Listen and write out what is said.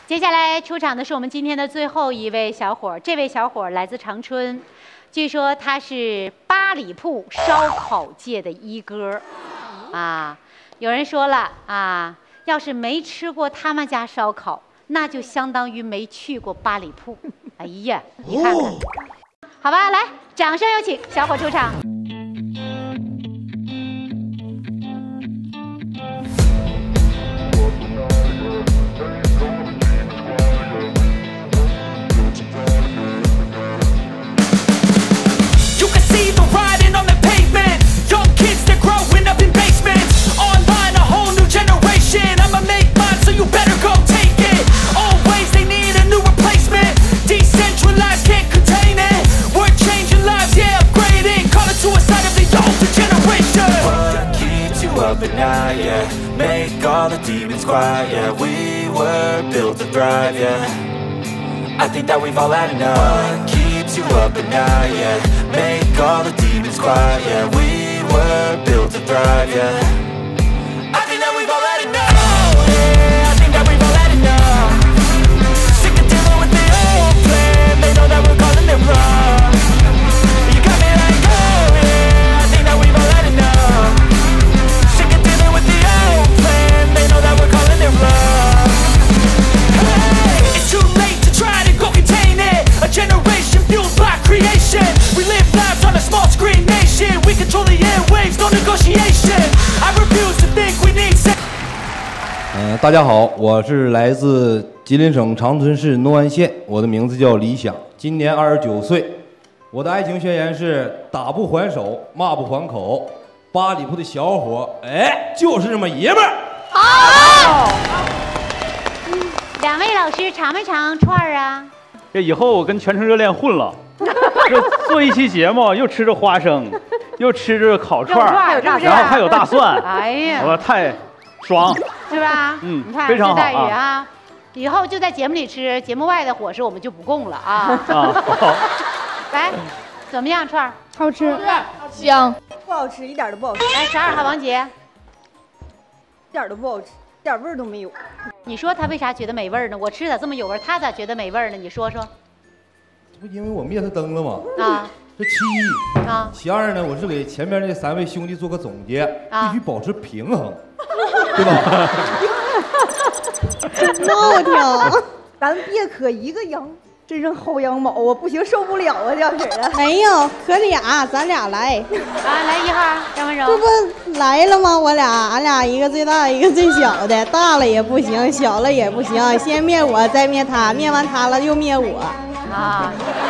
接下来出场的是我们今天的最后一位小伙，这位小伙来自长春，据说他是八里铺烧烤界的一哥，啊，有人说了啊，要是没吃过他们家烧烤，那就相当于没去过八里铺。哎呀，你看看，好吧，来，掌声有请小伙出场。 Yeah, make all the demons quiet. Yeah, we were built to thrive. Yeah, I think that we've all had enough. What keeps you up at night? Yeah, make all the demons quiet. Yeah, we were built to thrive. Yeah, I think that we've all had enough. Yeah, I think that we've all had enough. Sick of dealing with the old plan. They know that we're calling it wrong. You got me like, oh yeah, I think that we've all had enough. They know that we're calling it love. Hey, it's too late to try to go contain it. A generation fueled by creation. We live lives on a small screen nation. We control the airwaves, no negotiation. I refuse to think we need. 大家好，我是来自吉林省长春市农安县，我的名字叫李想，今年29岁。我的爱情宣言是：打不还手，骂不还口。八里铺的小伙，哎，就是这么爷们儿。 好，两位老师尝没尝串儿啊？ 这以后我跟全城热恋混了，这做一期节目又吃着花生，又吃着烤串儿，然后还有大蒜， 哎呀， 我太爽， 是吧？ 嗯， 你看非常好待遇啊！以后就在节目里吃，节目外的伙食我们就不供了啊。 好， 来，怎么样串儿？ 好吃，香。 不好吃，一点都不好吃。 来，12号王杰， 一点都不好吃，一点味儿都没有。 你说他为啥觉得没味儿呢？我吃咋这么有味儿，他咋觉得没味儿呢？你说说。 这不因为我灭他灯了吗？ 啊， 这其一啊， 其二呢，我是给前面那3位兄弟做个总结，必须保持平衡，对吧？ 真闹挺，咱别可一个羊。 身上薅羊毛啊，不行，受不了啊，这样式的。 没有，可俩，咱俩来。 啊，来1号张文柔。 这不来了吗？我俩，俺俩一个最大，一个最小的，大了也不行，小了也不行，先灭我，再灭他，灭完他了又灭我。 啊，